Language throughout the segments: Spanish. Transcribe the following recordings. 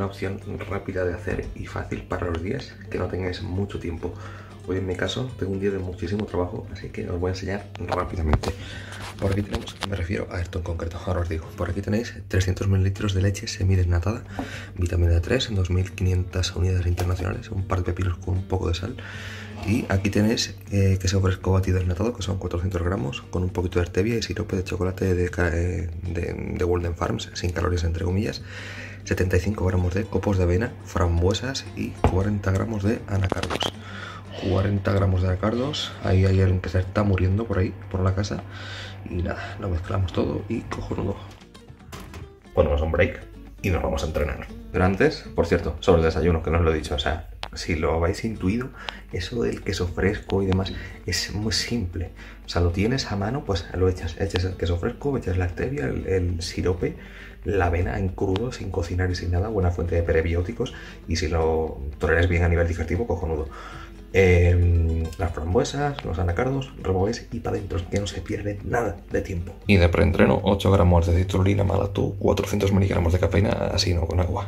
una opción rápida de hacer y fácil para los días que no tengáis mucho tiempo. Hoy en mi caso tengo un día de muchísimo trabajo, así que os voy a enseñar rápidamente. Por aquí tenemos, me refiero a esto en concreto, ahora os digo. Por aquí tenéis 300 ml de leche semidesnatada, vitamina D3, 2500 unidades internacionales, un par de pepinos con un poco de sal. Y aquí tenéis queso fresco batido desnatado, que son 400 gramos, con un poquito de stevia y sirope de chocolate de Golden Farms, sin calorías entre comillas, 75 gramos de copos de avena, frambuesas y 40 gramos de anacardos. 40 gramos de anacardos, ahí hay alguien que se está muriendo por ahí, por la casa. Y nada, lo mezclamos todo y cojonudo. Ponemos un break y nos vamos a entrenar. Pero antes, por cierto, sobre el desayuno, que no os lo he dicho, o sea, si lo habéis intuido, eso del queso fresco y demás es muy simple. O sea, lo tienes a mano, pues lo echas el queso fresco, echas la stevia, el sirope, la avena en crudo, sin cocinar y sin nada, buena fuente de prebióticos. Y si lo toleráis bien a nivel digestivo, cojonudo. Las frambuesas, los anacardos, removéis y para adentro, que no se pierde nada de tiempo. Y de preentreno, 8 gramos de citrulina malatú, 400 miligramos de cafeína, así no, con agua.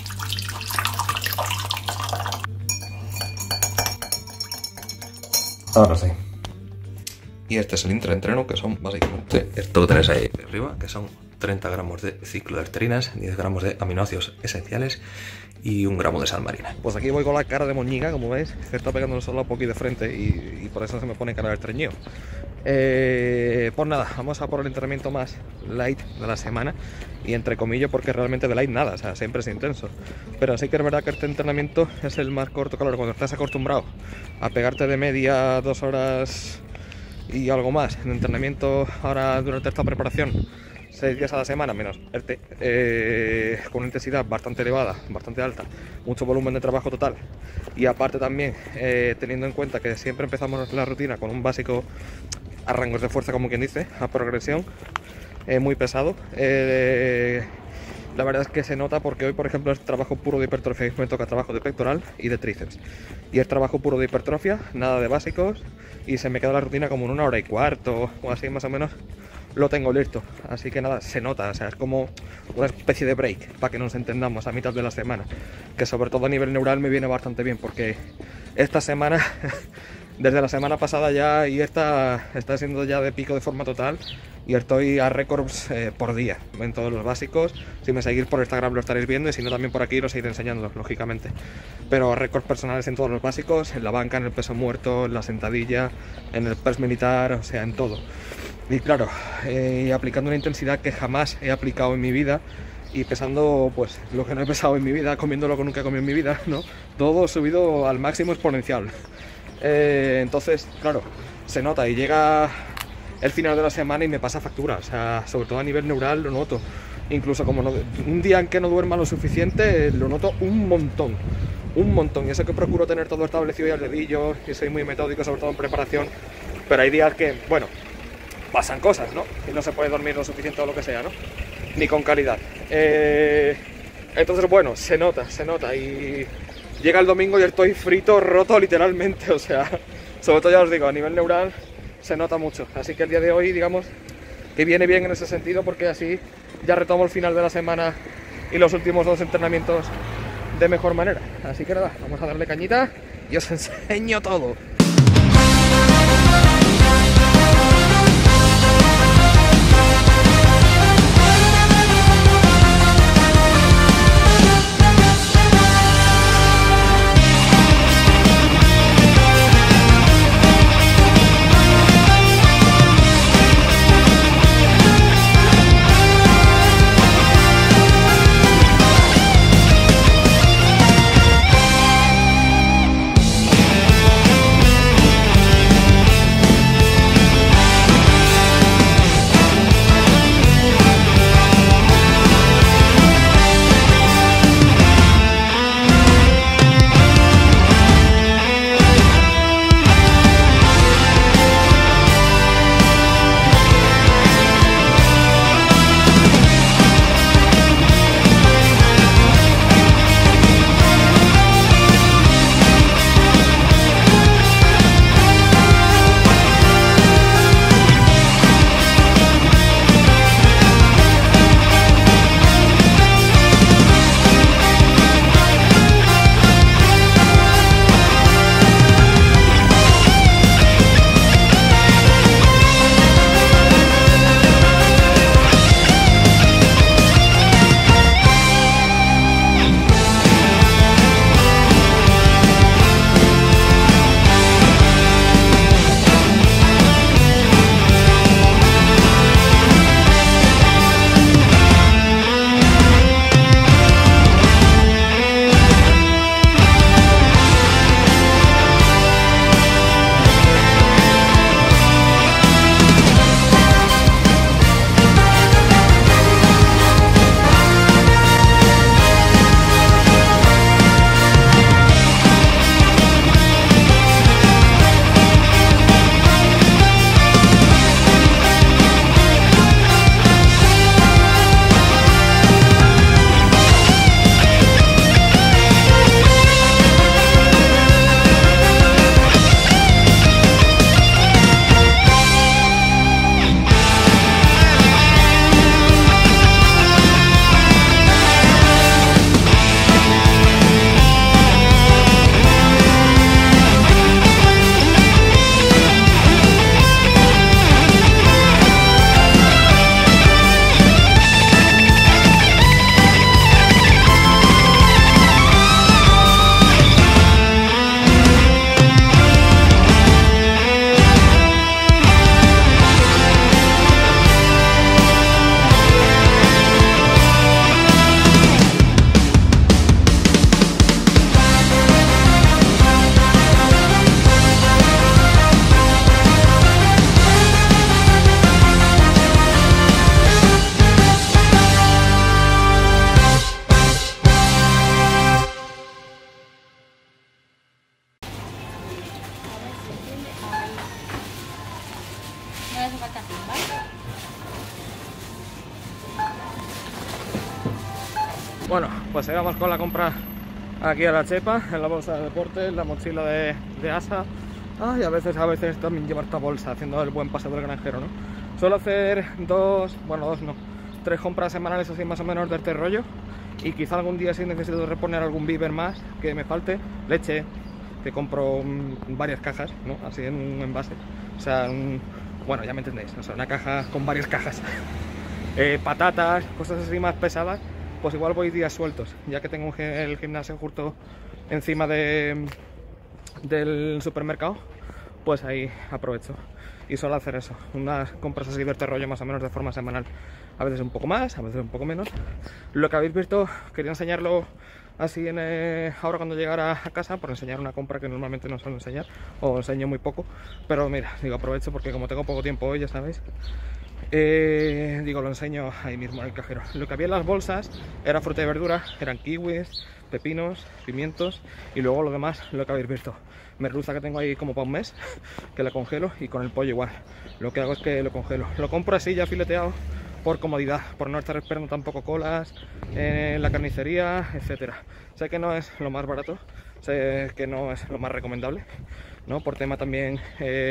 Ahora sí. Y este es el intraentreno, que son básicamente esto que tenéis ahí arriba, que son 30 gramos de cicloderterinas, 10 gramos de aminoácidos esenciales y 1 gramo de sal marina. Pues aquí voy con la cara de moñiga, como veis, que está pegando el sol un poquito de frente y por eso se me pone cara de estreñido. Pues nada, vamos a por el entrenamiento más light de la semana, y entre comillas porque realmente de light nada, o sea, siempre es intenso. Pero sí que es verdad que este entrenamiento es el más corto, claro, cuando estás acostumbrado a pegarte de media 2 horas y algo más en entrenamiento ahora durante esta preparación, 6 días a la semana menos con una intensidad bastante elevada, bastante alta, mucho volumen de trabajo total, y aparte también teniendo en cuenta que siempre empezamos la rutina con un básico a rangos de fuerza, como quien dice, a progresión, muy pesado. La verdad es que se nota porque hoy, por ejemplo, es trabajo puro de hipertrofia y me toca trabajo de pectoral y de tríceps. Y es trabajo puro de hipertrofia, nada de básicos, y se me queda la rutina como en 1 hora y cuarto o así más o menos. Lo tengo listo, así que nada, se nota, o sea, es como una especie de break, para que nos entendamos, a mitad de la semana, que sobre todo a nivel neural me viene bastante bien, porque esta semana, desde la semana pasada ya, y esta está siendo ya de pico de forma total, y estoy a récords por día, en todos los básicos. Si me seguís por Instagram lo estaréis viendo, y si no también por aquí lo seguiré enseñando, lógicamente. Pero récords personales en todos los básicos, en la banca, en el peso muerto, en la sentadilla, en el press militar, o sea, en todo. Y claro, aplicando una intensidad que jamás he aplicado en mi vida, y pesando pues lo que no he pesado en mi vida, comiendo lo que nunca he comido en mi vida, ¿no? Todo subido al máximo exponencial. Entonces, claro, se nota y llega el final de la semana y me pasa factura, o sea, sobre todo a nivel neural lo noto. Incluso como un día en que no duerma lo suficiente, lo noto un montón. Y eso que procuro tener todo establecido y al dedillo, y soy muy metódico, sobre todo en preparación, pero hay días que, bueno, pasan cosas, ¿no? Y no se puede dormir lo suficiente o lo que sea, ¿no? Ni con calidad. Entonces, bueno, se nota. Y llega el domingo y estoy frito, roto literalmente. O sea, sobre todo ya os digo, a nivel neural se nota mucho. Así que el día de hoy, digamos, que viene bien en ese sentido, porque así ya retomo el final de la semana y los últimos 2 entrenamientos de mejor manera. Así que nada, vamos a darle cañita y os enseño todo. Bueno, pues seguimos con la compra aquí a la chepa, en la bolsa de deporte, en la mochila de Asa. Y a veces también llevar esta bolsa, haciendo el buen paseo del granjero, ¿no? Suelo hacer tres compras semanales así más o menos de este rollo. Y quizá algún día sí necesito reponer algún víver más que me falte. Leche, que compro varias cajas, ¿no? Así en un envase. O sea, bueno, ya me entendéis, o sea, una caja con varias cajas. Patatas, cosas así más pesadas, pues igual voy días sueltos, ya que tengo el gimnasio justo encima del supermercado, pues ahí aprovecho y suelo hacer eso, unas compras así de este rollo más o menos de forma semanal, a veces un poco más, a veces un poco menos. Lo que habéis visto, quería enseñarlo así ahora cuando llegara a casa, por enseñar una compra que normalmente no suelo enseñar, o enseño muy poco, pero mira, digo, aprovecho porque como tengo poco tiempo hoy, ya sabéis. Lo enseño ahí mismo en el cajero. Lo que había en las bolsas era fruta y verdura, eran kiwis, pepinos, pimientos y luego lo demás, lo que habéis visto, merluza que tengo ahí como para un mes, que la congelo, y con el pollo igual. Lo que hago es que lo congelo, lo compro así ya fileteado por comodidad, por no estar esperando tampoco colas en la carnicería, etcétera. Sé que no es lo más barato, sé que no es lo más recomendable, ¿no? Por tema también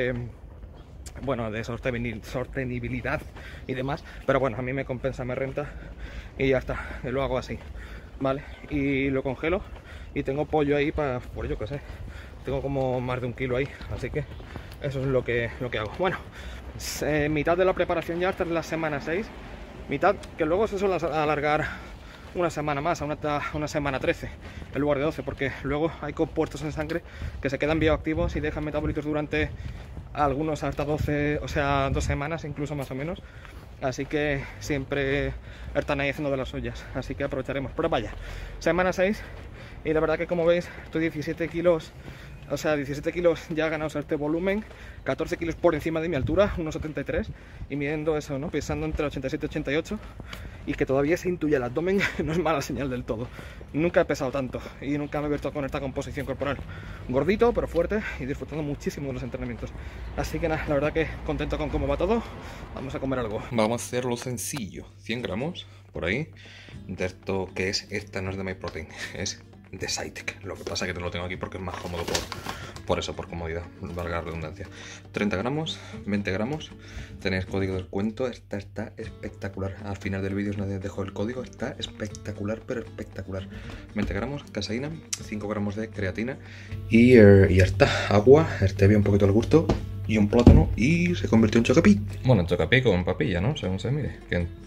bueno, de sostenibilidad y demás, pero bueno, a mí me compensa, me renta y ya está, lo hago así, ¿vale? Y lo congelo y tengo pollo ahí para, por yo que sé, tengo como más de 1 kilo ahí, así que eso es lo que hago. Bueno, mitad de la preparación ya, hasta la semana 6, mitad que luego se suele alargar una semana más, a una semana 13 en lugar de 12, porque luego hay compuestos en sangre que se quedan bioactivos y dejan metabolitos durante algunos hasta 12, o sea, 2 semanas incluso más o menos, así que siempre están ahí haciendo de las suyas, así que aprovecharemos. Pero vaya, semana 6 y la verdad que como veis estoy 17 kilos, o sea, 17 kilos ya ganados a este volumen, 14 kilos por encima de mi altura, 1,73, y midiendo eso, ¿no? Pesando entre 87 y 88, y que todavía se intuye el abdomen, no es mala señal del todo. Nunca he pesado tanto y nunca me he visto con esta composición corporal. Gordito, pero fuerte y disfrutando muchísimo de los entrenamientos. Así que nada, la verdad que contento con cómo va todo. Vamos a comer algo. Vamos a hacerlo sencillo, 100 gramos por ahí de esto que es, esta no es de MyProtein, es de Cytec. Lo que pasa es que te lo tengo aquí porque es más cómodo por eso, por comodidad, valga la redundancia. 30 gramos, 20 gramos, tenéis código de descuento, esta está espectacular. Al final del vídeo os dejo el código, está espectacular, pero espectacular. 20 gramos, caseína, 5 gramos de creatina y ya está, agua, stevia un poquito al gusto y un plátano y se convirtió en chocapi. Bueno, en chocapi con papilla, ¿no? Según se mide.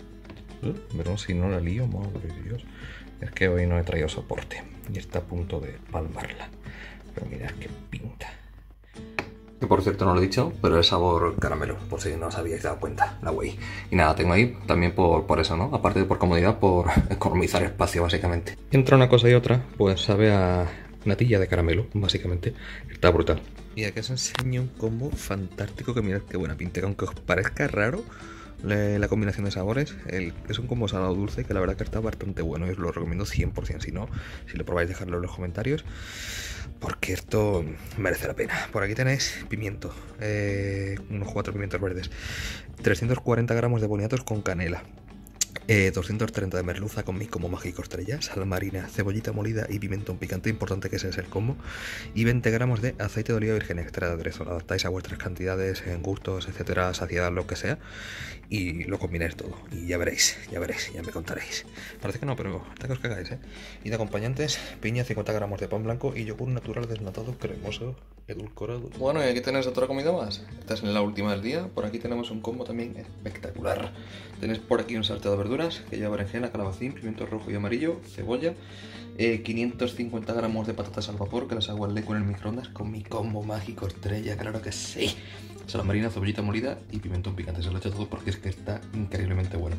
Pero si no la lío, madre de Dios. Es que hoy no he traído soporte y está a punto de palmarla. Pero mirad qué pinta. Que por cierto no lo he dicho, pero es sabor caramelo, por si no os habíais dado cuenta, la Whey. Y nada, tengo ahí también por eso, ¿no? Aparte de por comodidad, por economizar espacio, básicamente. Entre una cosa y otra, pues sabe a natilla de caramelo, básicamente. Está brutal. Y aquí os enseño un combo fantástico que mirad qué buena pinta, aunque os parezca raro la combinación de sabores. Es un combo salado dulce que la verdad que está bastante bueno y os lo recomiendo 100%. Si no, si lo probáis, dejadlo en los comentarios porque esto merece la pena. Por aquí tenéis pimiento, unos 4 pimientos verdes, 340 gramos de boniatos con canela, 230 de merluza con mi combo mágico estrella, sal marina, cebollita molida y pimentón picante, importante que ese es el combo, y 20 gramos de aceite de oliva virgen extra de aderezo. Lo adaptáis a vuestras cantidades, en gustos, etcétera, saciedad, lo que sea, y lo combináis todo. Y ya veréis, ya me contaréis. Parece que no, pero hasta que os cagáis, ¿eh? Y de acompañantes, piña, 50 gramos de pan blanco y yogur natural desnatado, cremoso, edulcorado. Bueno, y aquí tenéis otra comida más. Esta es la última del día. Por aquí tenemos un combo también espectacular. Tenéis por aquí un salteado de verduras que lleva berenjena, calabacín, pimiento rojo y amarillo, cebolla, 550 gramos de patatas al vapor que las hago al leco en el microondas con mi combo mágico estrella, claro que sí. Sal marina, cebollita molida y pimentón picante. Se lo he hecho todo porque es que está increíblemente bueno.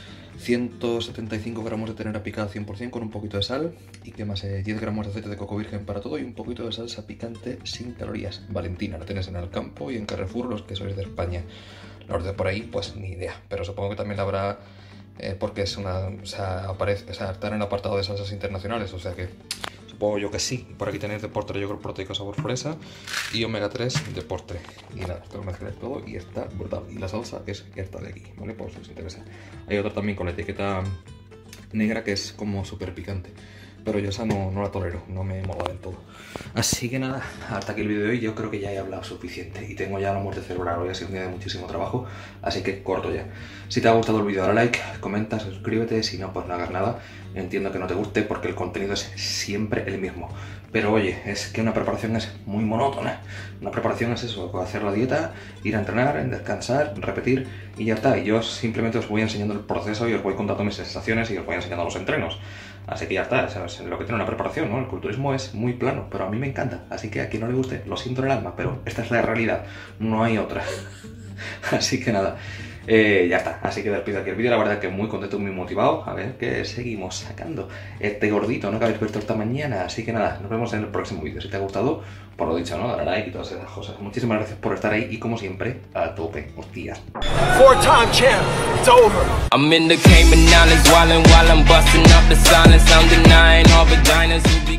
175 gramos de ternera picada 100% con un poquito de sal y que más 10 gramos de aceite de coco virgen para todo y un poquito de salsa picante sin calorías. Valentina, la tenéis en el campo y en Carrefour los que sois de España. Los de por ahí, pues ni idea, pero supongo que también la habrá porque es una, o sea, aparece, o sea, está en el apartado de salsas internacionales, o sea que supongo yo que sí. Por aquí tenéis de postre yogur proteico sabor fresa y omega 3 de postre. Y nada, esto lo mezcláis todo y está brutal. Y la salsa es esta de aquí, ¿vale? Por si os interesa. Hay otra también con la etiqueta negra que es como súper picante. Pero yo esa no la tolero, no me mola del todo. Así que nada, hasta aquí el vídeo de hoy. Yo creo que ya he hablado suficiente y tengo ya la muerte cerebral. Hoy ha sido un día de muchísimo trabajo, así que corto ya. Si te ha gustado el vídeo, dale like, comenta, suscríbete. Si no, pues no hagas nada. Entiendo que no te guste porque el contenido es siempre el mismo. Pero oye, es que una preparación es muy monótona. Una preparación es eso, hacer la dieta, ir a entrenar, descansar, repetir y ya está. Y yo simplemente os voy enseñando el proceso y os voy contando mis sensaciones y os voy enseñando los entrenos. Así que ya está, es lo que tiene una preparación, ¿no? El culturismo es muy plano, pero a mí me encanta. Así que a quien no le guste, lo siento en el alma, pero esta es la realidad, no hay otra. Así que nada, ya está. Así que despido aquí el vídeo, la verdad que muy contento, muy motivado. A ver qué seguimos sacando. Este gordito, ¿no? Que habéis visto esta mañana. Así que nada, nos vemos en el próximo vídeo. Si te ha gustado, por lo dicho, ¿no? Dale like y todas esas cosas. Muchísimas gracias por estar ahí y como siempre, a tope. Hostias. Four-time champ, it's over. I'm in the Cayman Islands, while I'm busting up the silence. I'm denying all vaginas who be